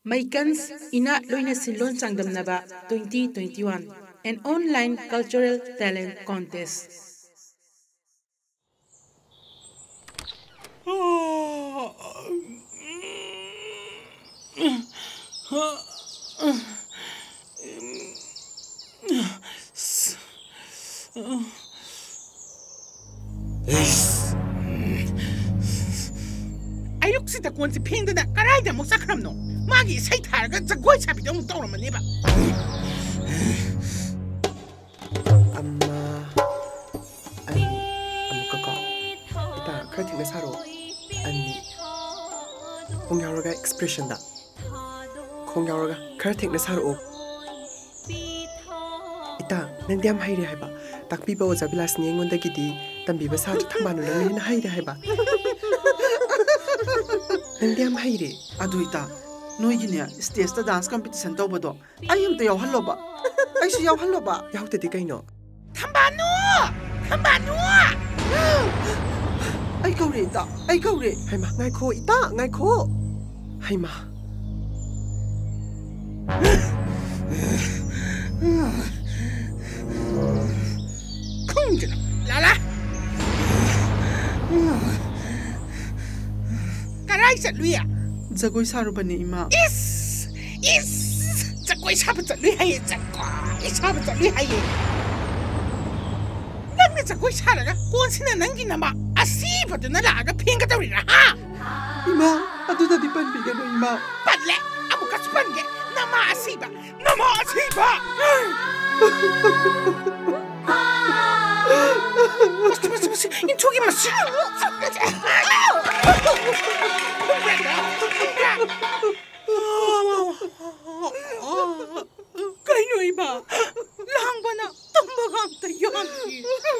Meikan'S Enat Loina Silon Changdamnaba 2021, an online cultural talent contest. I look at the ones paying that Karada Musakramno. Maggie say target the goats have don't tell them a neighbor. Cutting the sorrow and Kongaroga expression that Kongaroga cutting the sorrow. Ita, Nandiam Haida Heba, Tak people was a blast name on the giddy, Tambiba Sat Tamano and Haida Heba. Nandiam Haide, Aduita, no Guinea, stays the dance competition Dobodo. I am the Yohaloba. I see Yohaloba. Yauta de Gaino. Tambano! I go read that. I go read. Hema, Niko, Ita, Niko. Hema. Lala! Carai said Luia. Zagoi Sarubani, Ima. Yes! Zagoi Sabatai, it's Sabatai. It's a good Haraga, once in a Nanginama, a sea for the Nalaga Pinkatarina. Ima, I do not depend bigger on Ima. But let Abukaspanga, Nama Siba, Nama Siba. Into him a Kainoiba, Langbana, Tumbagang the Yonki.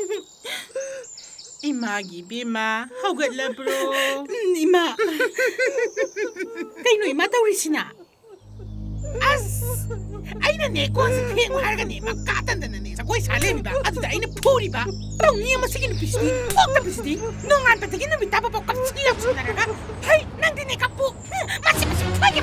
Imagi Bima, how good labro? Ima Kaino Imata Rishina. As I don't know, Ping Hargani, Macatan, and a voice Halemiba, as the in a puriba. Don't near my second pisty, walk the pisty, no man but again with Taba of Silon. Hey, Nandinekapu, Massimus,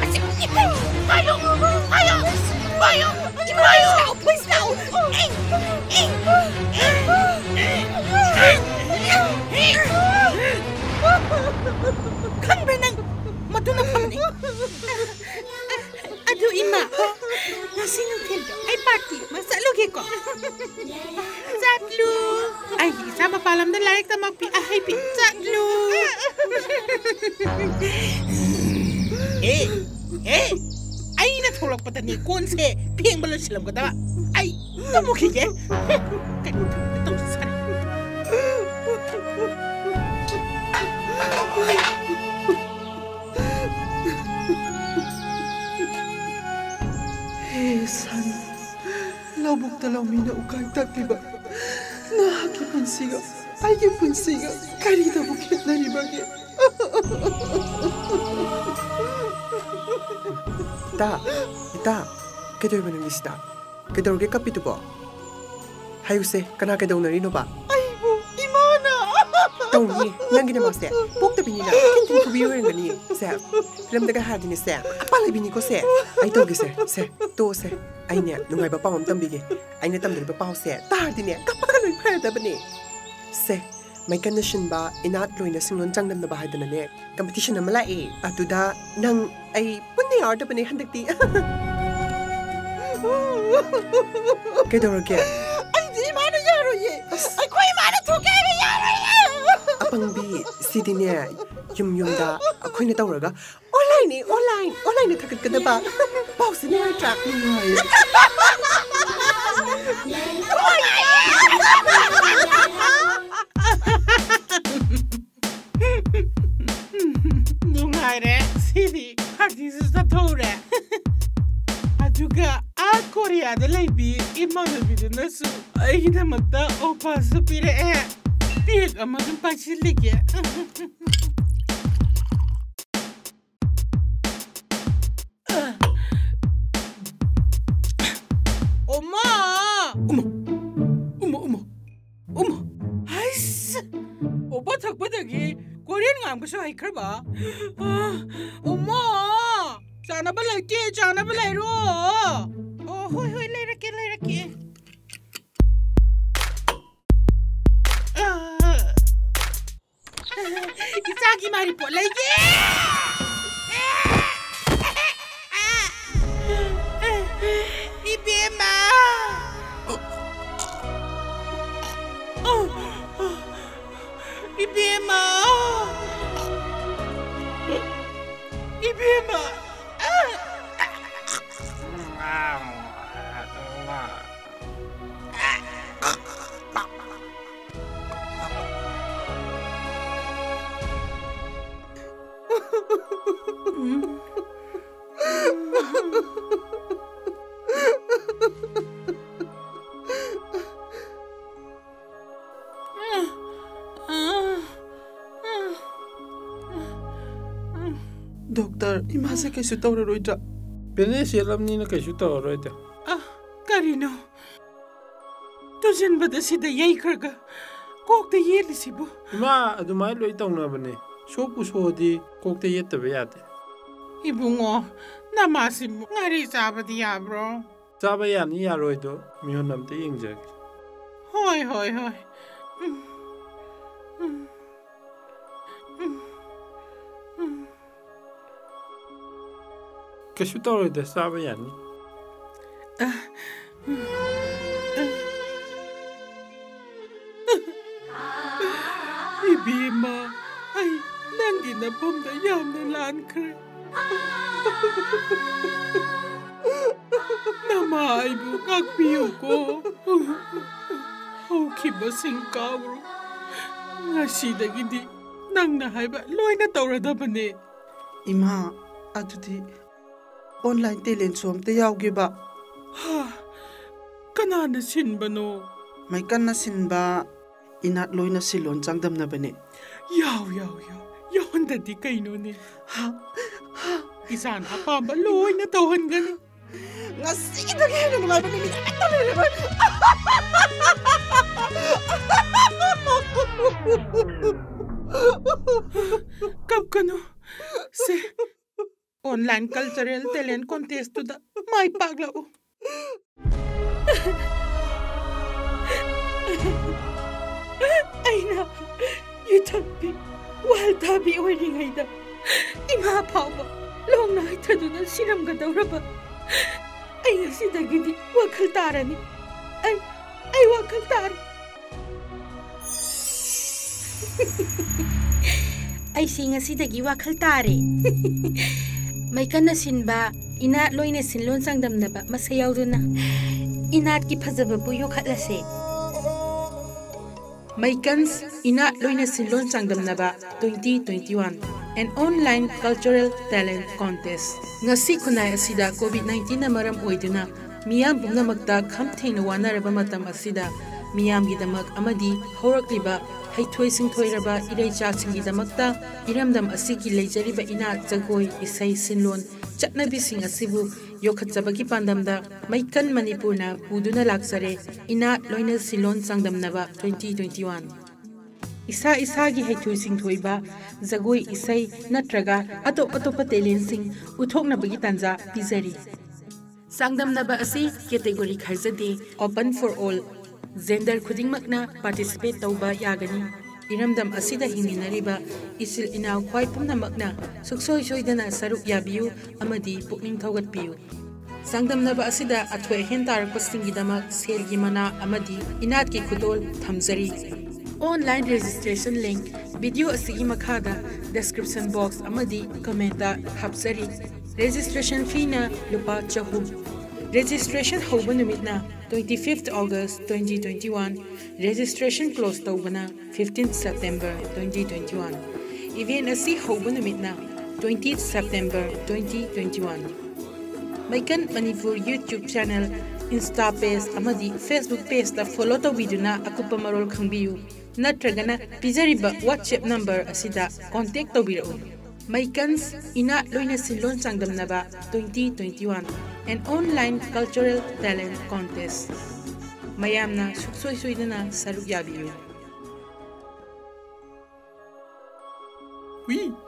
Mayo, please now. Come, Brennan, Matuna Pony. Adu Ima, Nasino Tendo, I party, Masalugeko. Zatlu, I sama palam the like the Mapi, I happy Zatlu. Hey. I ain't a talk, but a Nikon say, Pimble Silogada. I don't look again. Don't say. Hey, son. Labuk Talamina Ukai Takiba. Naki Punsiga. I give Punsiga. Carita Buket Naribagi. Ita, Kedo Vanista. Kedo get capitubo. How you say, Kanaka Donarino ba? Aibo, Imana. Don't ye, Nanginamas, book the Pinina, Kintin to be wearing the knee, sir. Lem the Gahadin is there. Palabinico say, I told you, say, do say, I near no my papa Tambigi. I net them the papa said, Tardine, Kapaka prayer the bene. Say, Meikan'S ba Enat Loina Silon Changdamnaba haidane competition na malai atuda nang ay punni art pa ni handagti Kedorge ay di mana yaro ye ay koy mana thuke yaro ye apang bi sidine yum akoy na tawraga online na thakat kada ba pause ni track ni Nungare, Sidi, Parties is the Tora. Aduga, a Korea, the lady, in Monovidunasu, I hit a mata, or pass the pire air. Big a mother patchy liquor. Korean ngam ko sa hiker ba? Oma! Sa Changdamnaba laite, Changdamnaba lairo. Oh, hoi, lairake. Isagi mari po laike. Ibema. Ibema. Doctor, imasa kay su tawra roida. Pene sialam ni na kay su tawra roida. Karino. Tujan bada sida yai karga. Kok te yeli sibu. Ima adumai loi tawna bane. Sopu sodi kok te yetta ba yate. Ibungo, namasimu ngari sabadi yabro. Saba yani ya roido mihonam te ingjag. Hoi. Kasu tawra roida saba yani. Ibima, ay nangi na pamda yamna lankre. Nama ibu kakpiyo ko. Kiba singkawro. Ngasidagidi nang nahayba Loina tawradabane. Ima, adudi online talent show amta yawge ba? Kanana sinba no? Meikan'S sinba Enat Loina Silon Changdamnaba ne. Yaw. Yawandadi kaino ne. Isan apamba Loina tawhan gani. Ngasidagi na naman ba ni Kapkano se online cultural talent contest to da may paglao. Aina, you tabi, wal tabi oiring aida. Ima papa, long na ita do na siram gadawra ba. Ay sidagidi wakal tarani. Ay wakal tari. Ay singa sidagi wakal tari. Meikan'S sinba Enat Loina Silon Changdamnaba masayaw do na. Enat ki phajaba bu yokhatlase. Meikan'S Enat Loina Silon Changdamnaba 2021, an online cultural talent contest. Ngasi khunai asida COVID-19 na maram oiduna miyam pumnamakta khamthengna wanaraba matam asida miyamgidamak amadi horakliba haithoi singthoiraba iraichaksingidamakta iramdam asigi leijariba Enat jagoi isai sinlon chatnabising asibu yokhatjabagi pandamda Meikan Manipurna puduna laksare Enat Loina Silon Changdamnaba 2021. Isa-isagi haithoi singthoiba jagoi isai natraga atop talent sing uthoknabagi tanja pizari. Changdamnaba asi category khaijade open for all. Gender khudingmakna participate tauba yagani. Iramdam asida himinariba isil inaw khwai pumnamakna suksoi soidana saruk yabiyu amadi pukning thaugatpiyu. Changdamnaba asida athoi hentar pastingidamak selgi mana amadi Enat ki khudol thamjari. Online registration link video asigi makhada description box amadi commenta hapsari. Registration fee na lupa 400. Registration hauba numitna 25th August 2021. Registration close taubana 15th September 2021. Event asi hauba numitna 20th September 2021. Meikan Manipur YouTube channel, Insta page amadi Facebook page ta follow tawiduna akupa marol khangbiyu. Natragana pizariba WhatsApp number asida contact tawbirao. Meikan'S Enat Loina Silon Changdamnaba 2021, an online cultural talent contest. Mayamna suksoy-soydana saruk yabiyo. Oui.